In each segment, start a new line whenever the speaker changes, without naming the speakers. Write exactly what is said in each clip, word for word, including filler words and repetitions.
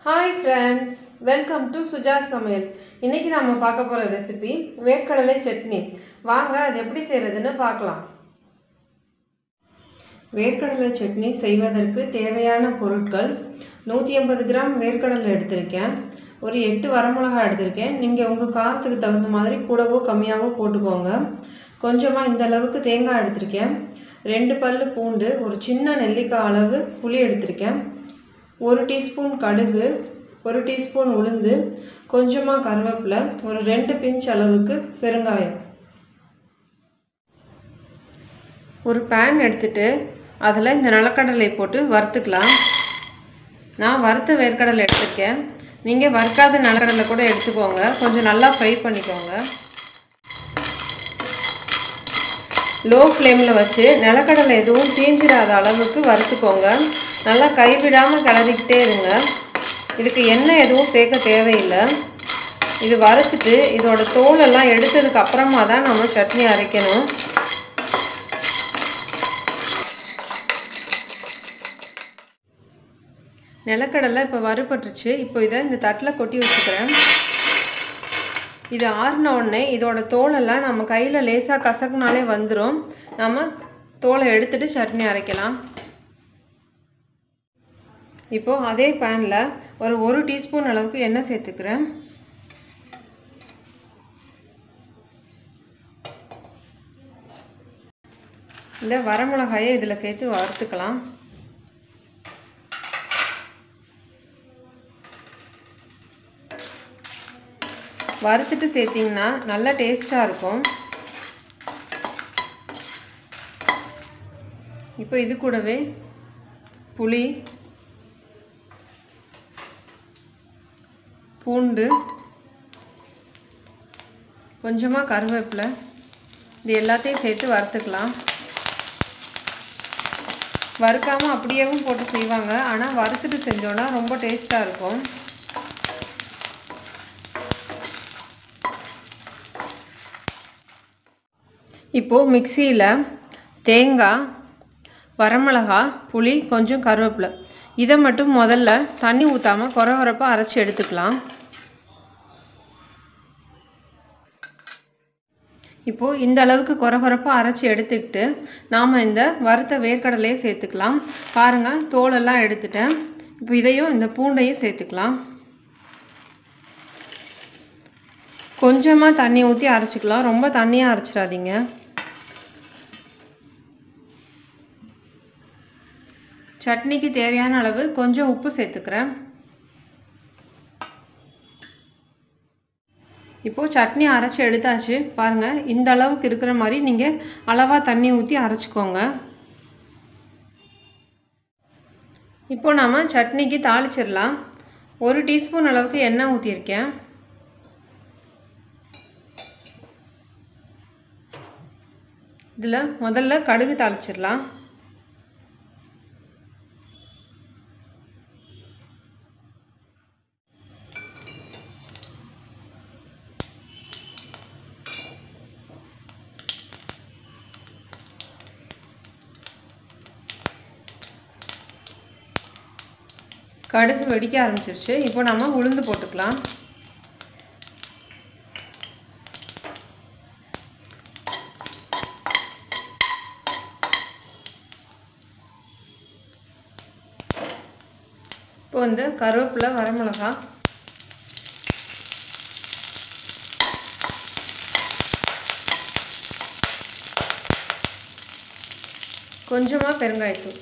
Hi friends, welcome to Suja's Samayal. இன்னைக்கு நாம பார்க்க போற ரெசிபி வேர்க்கடலை சட்னி. வாங்க அது எப்படி செய்யறதுன்னு பார்க்கலாம். வேர்க்கடலை சட்னி செய்வதற்கு தேவையான பொருட்கள் நூற்றி ஐம்பது கிராம் வேர்க்கடலை எடுத்திருக்கேன். ஒரு எட்டு வரமிளகாய் எடுத்திருக்கேன். நீங்க உங்க காரத்துக்கு தகுந்த மாதிரி கூடவோ கம்மியாவோ போட்டுக்கோங்க. கொஞ்சமா இந்த அளவுக்கு தேங்காய் எடுத்திருக்கேன். ரெண்டு பல்லு பூண்டு, ஒரு சின்ன நெல்லிக்காய் அளவு புளி எடுத்திருக்கேன். ஒரு டீஸ்பூன் கடுகு, ஒரு டீஸ்பூன் உளுந்து, கொஞ்சமாக கருவேப்பிலை, ஒரு ரெண்டு பிஞ்ச் அளவுக்கு பெருங்காயம். ஒரு பேன் எடுத்துட்டு அதில் இந்த நிலக்கடலை போட்டு வறுத்துக்கலாம். நான் வறுத்த வேர்க்கடலை எடுத்துருக்கேன். நீங்கள் வறுக்காத நிலக்கடலை கூட எடுத்துக்கோங்க. கொஞ்சம் நல்லா ஃப்ரை பண்ணிக்கோங்க. லோ ஃப்ளேமில் வச்சு நிலக்கடலை எதுவும் தீஞ்சிடாத அளவுக்கு வறுத்துக்கோங்க. நல்லா கைவிடாமல் கிளறிக்கிட்டே இருங்க. இதுக்கு எண்ணெய் எதுவும் சேர்க்க தேவையில்லை. இது வறுத்துட்டு இதோட தோலெல்லாம் எடுத்ததுக்கு அப்புறமா தான் நம்ம சட்னி அரைக்கணும். நிலக்கடலை இப்போ வறுபட்டுருச்சு. இப்போ இதை இந்த தட்டில் கொட்டி வச்சுக்கிறேன். இது ஆறின உடனே இதோட தோலெல்லாம் நம்ம கையில் லேசாக கசக்குனாலே வந்துடும். நம்ம தோலை எடுத்துட்டு சட்னி அரைக்கலாம். இப்போது அதே பேனில் ஒரு ஒரு டீஸ்பூன் அளவுக்கு எண்ணெய் சேர்த்துக்கிறேன். இந்த வரமிளகாயை இதில் சேர்த்து வறுத்துக்கலாம். வறுத்துட்டு சேர்த்திங்கன்னா நல்லா டேஸ்ட்டாக இருக்கும். இப்போ இது கூடவே புளி, பூண்டு, கொஞ்சமாக கருவேப்பிலை, இது எல்லாத்தையும் சேர்த்து வறுத்துக்கலாம். வறுக்காமல் அப்படியேவும் போட்டு செய்வாங்க. ஆனால் வறுத்துட்டு செஞ்சோன்னா ரொம்ப டேஸ்ட்டாக இருக்கும். இப்போது மிக்சியில் தேங்காய், வரமிளகாய், புளி, கொஞ்சம் கருவேப்பிலை இதை மட்டும் முதல்ல தண்ணி ஊற்றாமல் குறை குறைப்பாக அரைச்சி எடுத்துக்கலாம். இப்போது இந்த அளவுக்கு குறை குறைப்பாக அரைச்சி எடுத்துக்கிட்டு நாம் இந்த வறுத்த வேர்க்கடலையை சேர்த்துக்கலாம். பாருங்கள், தோலெல்லாம் எடுத்துட்டேன். இப்போ இதையும் இந்த பூண்டையும் சேர்த்துக்கலாம். கொஞ்சமாக தண்ணி ஊற்றி அரைச்சிக்கலாம். ரொம்ப தண்ணியாக அரைச்சிடாதீங்க. சட்னிக்கு தேவையான அளவு கொஞ்சம் உப்பு சேர்த்துக்கிறேன். இப்போது சட்னி அரைச்சி எடுத்தாச்சு. பாருங்கள், இந்த அளவுக்கு இருக்கிற மாதிரி நீங்கள் அளவாக தண்ணி ஊற்றி அரைச்சிக்கோங்க. இப்போ நாம் சட்னிக்கு தாளிச்சிடலாம். ஒரு டீஸ்பூன் அளவுக்கு எண்ணெய் ஊற்றியிருக்கேன். இதில் முதல்ல கடுகு தாளிச்சிடலாம். கடுகு வெடிக்க ஆரம்பிச்சிருச்சு. இப்போ நம்ம உளுந்து போட்டுக்கலாம். இப்போ வந்து கருவேப்பிலை, வரமிளகாய், கொஞ்சமாக பெருங்காயத்தூள்,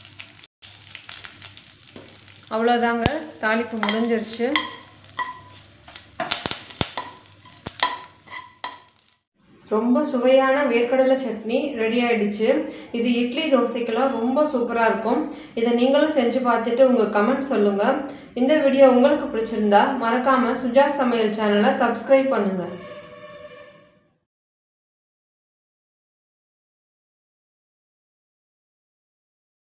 அவ்வளோதாங்க. தாளிப்பு முடிஞ்சிருச்சு. ரொம்ப சுவையான வேர்க்கடலை சட்னி ரெடி ஆயிடுச்சு. இது இட்லி, தோசைக்கெல்லாம் ரொம்ப சூப்பராக இருக்கும். இதை நீங்களும் செஞ்சு பார்த்துட்டு உங்கள் கமெண்ட் சொல்லுங்கள். இந்த வீடியோ உங்களுக்கு பிடிச்சிருந்தா மறக்காமல் சுஜா சமையல் சேனலை சப்ஸ்கிரைப் பண்ணுங்கள்.